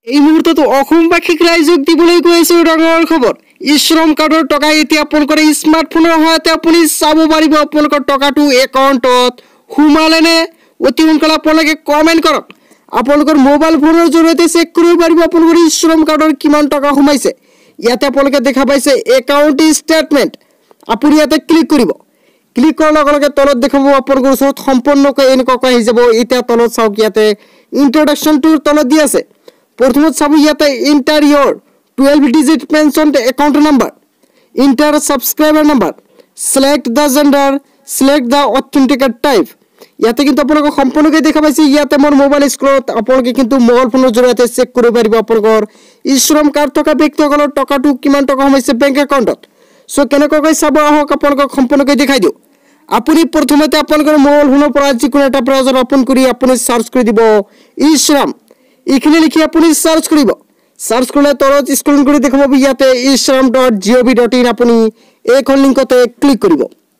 এই মুহূৰ্তত অসমবাসীক ৰাইজক দিবলৈ গৈ আছো ডাঙৰ খবৰ। ইশ্ৰম কাৰ্ডৰ টকা এতিয়া আপোনালোকৰ স্মাৰ্টফোনৰ সহায়তে আপুনি চাব পাৰিব আপোনালোকৰ টকাটো একাউণ্টত সোমালেনে। অতি সোনকালে আপোনালোকে কমেণ্ট কৰক। আপোনালোকৰ মোবাইল ফোনৰ জৰিয়তে চেক কৰিব পাৰিব আপোনালোকৰ ইশ্ৰম কাৰ্ডৰ কিমান টকা সোমাইছে। ইয়াতে আপোনালোকে দেখা পাইছে একাউণ্ট ষ্টেটমেণ্ট। আপুনি ইয়াতে ক্লিক কৰিব। ক্লিক কৰাৰ লগে লগে তলত দেখাব আপোনালোকৰ ওচৰত সম্পূৰ্ণকৈ এনেকুৱাকৈ আহি যাব। এতিয়া তলত চাওক ইয়াতে ইন্ট্ৰডাকশ্যনটোৰ তলত দি আছে। प्रथम सब इते enter your 12 digit pension account number, enter subscriber number, select the gender, select the authenticate type. इते किन्तु आपन सम्पूर्णके देखा पाइছে इते मोर मोबाइल स्क्रीनत आपनके किन्तु मोबाइल फोनर जरियते चेक কৰিব পাৰিব আপোনালোকৰ ইশ্ৰম কাৰ্ড থকা ব্যক্তিসকলৰ টকাটো কিমান টকা হৈছে বেংক একাউণ্টত। সো কেনেকৈ চাব আহক আপোনালোকক সম্পূৰ্ণকৈ দেখাই দিও। আপুনি প্ৰথমতে আপোনালোকৰ মোবাইল ফোনৰ পৰা যিকোনো এটা ব্ৰাউজাৰ ওপেন কৰি আপুনি সাৰ্চ কৰি দিব ইশ্ৰম। এইখানে লিখি আপুনি সার্চ কৰিব। সার্চ করলে তলত স্ক্রল করে দেখা পাবো ইয়াতে ishram.gov.in আপুনি এইখন লিংকতে ক্লিক কৰিব।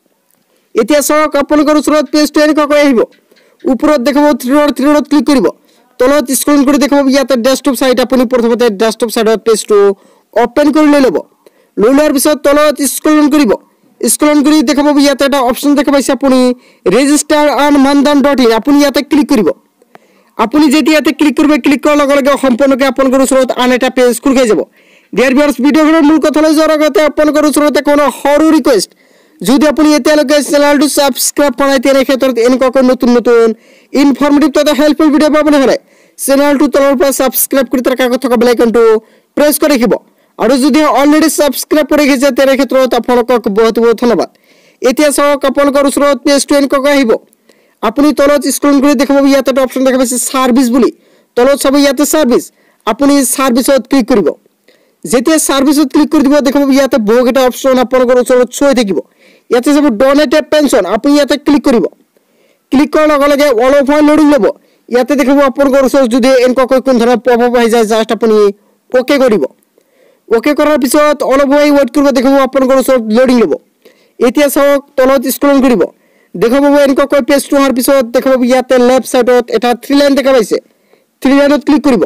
এতিয়া চাওক আপোনালোকৰ ওচৰত পেজটো এনেকৈ আহিব। ওপৰত দেখাব থ্ৰী ডট ক্লিক কৰিব। তলত স্ক্রল করে দেখা পাবো ইয়াতে ডেস্কটপ সাইট আপুনি প্ৰথমতে ডেস্কটপ সাইটৰ পেজটো ওপেন কৰি লৈ ল'ব। লৈ লোৱাৰ পিছত তলত স্ক্রল কৰিব। স্ক্রল কৰি দেখা পাবো ইয়াতে এটা অপশন দেখা পাইছে আপুনি ৰেজিষ্টাৰ অন mandhan.in আপুনি ইয়াতে ক্লিক কৰিব। আপুনি যেতিয়াতে ক্লিক কৰিবে ক্লিক কৰাৰ লগে লগে সম্পূৰ্ণকৈ আপোনালোকৰ ওচৰত আন এটা পেজ খুলি যাব। ডিয়াৰ ভিউয়াৰ্স ভিডিঅ'খনৰ মূল কথালৈ যোৱাৰ আগতে আপোনালোকৰ ওচৰতে কোনো সৰু ৰিকুৱেষ্ট, যদি আপুনি এতিয়ালৈকে চেনেলটো সাবস্ক্ৰাইব কৰা নাই তেনে ক্ষেত্ৰত এনেকুৱা নতুন নতুন ইনফৰমেটিভ তথা হেল্পফুল ভিডিঅ' পাবলৈ হ'লে চেনেলটো তলৰ পৰা সাবস্ক্ৰাইব কৰি তাৰ কাষত থকা বেল আইকনটো প্ৰেছ কৰি ৰাখিব। আৰু যদি অলৰেডি সাবস্ক্ৰাইব কৰি ৰাখিছে তেনে ক্ষেত্ৰত আপোনালোকক বহুত বহুত ধন্যবাদ। এতিয়া চাওক আপোনালোকৰ ওচৰত পেজটো এনেকৈ আহিব। আপুনি তলত স্ক্ৰল কৰি দেখা পাব ইয়াতে এটা অপশন দেখা পাইছে সার্ভিস বুলি। তলত চাব ইয়াতে সার্ভিস, আপুনি সার্ভিসত ক্লিক কৰিব। যেতিয়া সার্ভিসত ক্লিক কৰি দিব দেখা পাব ইয়াতে বহুত এটা অপশন আপোনালোকৰ ওচৰত চৈ থাকিব। ইয়াতে চাব ডোনেট এ পেনশন, আপুনি ইয়াতে ক্লিক কৰিব। ক্লিক কৰাৰ লগে লগে অল অফ লোডিং ল'ব। ইয়াতে দেখাব আপোনালোকৰ ওচৰত যদি এনেকৈ কোন ধৰণৰ পপআপ আহি যায় জাস্ট আপুনি ওকে কৰিব। ওকে কৰাৰ পিছত অল অফ ওয়েট কৰিব দেখাব আপোনালোকৰ ওচৰত লোডিং ল'ব। এতিয়া চাওক তলত স্ক্ৰল কৰিব। দেখা পাবো এনেকৈ পেজটো অহাৰ পিছত দেখা পাবো ইয়াতে লেফট সাইডত এটা থ্ৰী লাইন দেখা পাইছে। থ্ৰী লাইনত ক্লিক কৰিব।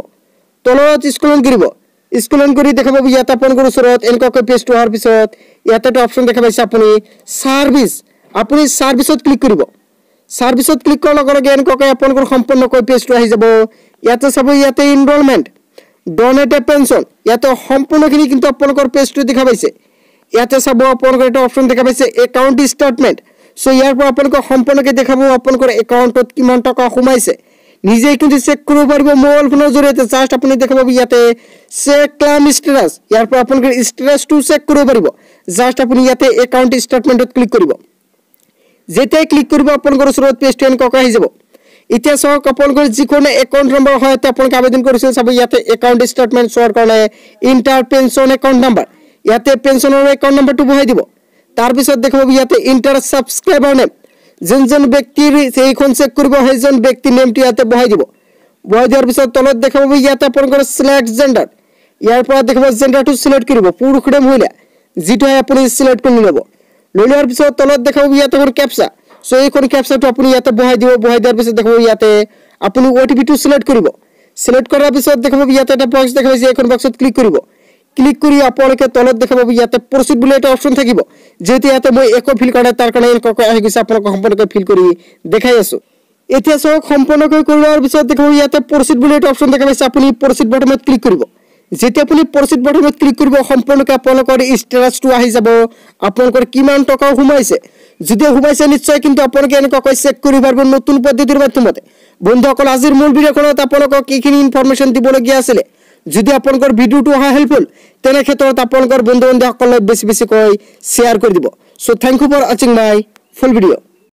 তলত স্ক্ৰল কৰিব। স্ক্ৰল কৰি দেখা পাবো ইয়াতে আপোনালোকৰ ওচৰত এনেকৈ পেজটো অহাৰ পিছত ইয়াতে এটা অপশন দেখা পাইছে আপুনি সার্ভিস, আপুনি সার্ভিসত ক্লিক কৰিব। সার্ভিসত ক্লিক কৰাৰ লগে লগে এনেকৈ আপোনালোকৰ সম্পূৰ্ণকৈ পেজটো আহি যাব। ইয়াতে চাব ইয়াতে এনৰোলমেন্ট, ডোনেট এ পেনশন, ইয়াতে সম্পূৰ্ণখিনি কিন্তু আপোনালোকৰ পেজটো দেখা পাইছে। ইয়াতে চাব আপোনালোকৰ এটা অপশন দেখা পাইছে একাউণ্ট ষ্টেটমেণ্ট। সো ইয়াৰ পৰা আপোনালোকক সম্পূৰ্ণকৈ দেখাব আপোনালোকৰ একাউণ্টত কিমান টকা সোমাইছে। নিজেই কিন্তু চেক কৰিব পাৰিব মোবাইল ফোনৰ জৰিয়তে। জাস্ট আপুনি দেখা পাব ইয়াতে চেক ক্লেইম ষ্টেটাছ, ইয়াৰ পৰা আপোনালোকৰ ষ্টেটাছটো চেক কৰিব পাৰিব। জাস্ট আপুনি ইয়াতে একাউণ্ট ষ্টেটমেণ্টত ক্লিক কৰিব। যেতিয়াই ক্লিক কৰিব আপোনালোকৰ ওচৰত পেজটো এনেকৈ আহি যাব। এতিয়া চাওক আপোনালোকৰ যিকোনো একাউণ্ট নম্বৰ সহায়তে আপোনালোকে আবেদন কৰিছিল চাব ইয়াতে একাউণ্ট ষ্টেটমেণ্ট চোৱাৰ কাৰণে ইণ্টাৰ পেনশন একাউণ্ট নাম্বাৰ, ইয়াতে পেনশনৰ একাউণ্ট নাম্বাৰটো বহাই দিব। তার পিছত দেখা পাবো ইয়াতে ইন্টার সাবস্ক্রাইবার নেম, যেন ব্যক্তির সেইখন চেক কৰিব সেইজন ব্যক্তিৰ নেমটো ইয়াতে বহাই দিব। বহাই দিয়াৰ পিছত তলত দেখা পাবো ইয়াতে আপোনালোকৰ সিলেক্ট জেন্ডাৰ, ইয়াৰ পৰা দেখা পাব জেন্ডাৰটো সিলেক্ট কৰিব পুৰুষ নে মহিলা যিটো আপুনি সিলেক্ট কৰি ল'ব। লৈ লোৱাৰ পিছত তলত দেখা পাবো ইয়াতে এখন ক্যাপচা। সো এইখন ক্যাপচাটো আপুনি ইয়াতে বহাই দিব। বহাই দিয়াৰ পিছত দেখা পাবো ইয়াতে আপুনি ওটিপিটো সিলেক্ট কৰিব। সিলেক্ট কৰাৰ পিছত দেখা পাবো ইয়াতে এটা বক্স দেখা পাইছে, এইখন বক্সত ক্লিক কৰিব। ক্লিক কৰি আপোনালোকে তলত দেখা পাবো ইয়াতে প্ৰচিড বুলি এটা অপশন থাকিব। যেহেতু ইয়াতে মই একো ফিল কৰা তাৰ কাৰণে এনেকৈ আহি গৈছে, আপোনালোকক সম্পূৰ্ণকৈ ফিল কৰি দেখাই আছো। এতিয়া চাওক সম্পূৰ্ণকৈ কৰাৰ পিছত দেখা পাবো ইয়াতে প্ৰচিড বুলি এটা অপশন দেখা পাইছে, আপুনি প্ৰচিড বাটনত ক্লিক কৰিব। যেতিয়া আপুনি প্ৰচিড বাটনত ক্লিক কৰিব সম্পূৰ্ণকৈ আপোনালোকৰ ষ্টেটাছটো আহি যাব আপোনালোকৰ কিমান টকা সোমাইছে। যদি সোমাইছে নিশ্চয় কিন্তু আপোনালোকে এনেকৈ চেক কৰিব পাৰিব নতুন পদ্ধতিৰ মাধ্যমতে। বন্ধুসকল আজিৰ মূল ভিডিঅ'খনত আপোনালোকক এইখিনি ইনফৰমেশ্যন দিবলগীয়া আছিলে। যদি আপোনালোকৰ ভিডিঅ'টো হয় হেল্পফুল তেনে ক্ষেত্ৰত আপোনালোকৰ বন্ধু বান্ধৱীসকলক বেছি বেছিকৈ শ্বেয়াৰ কৰি দিব। So thank you for watching my full video'.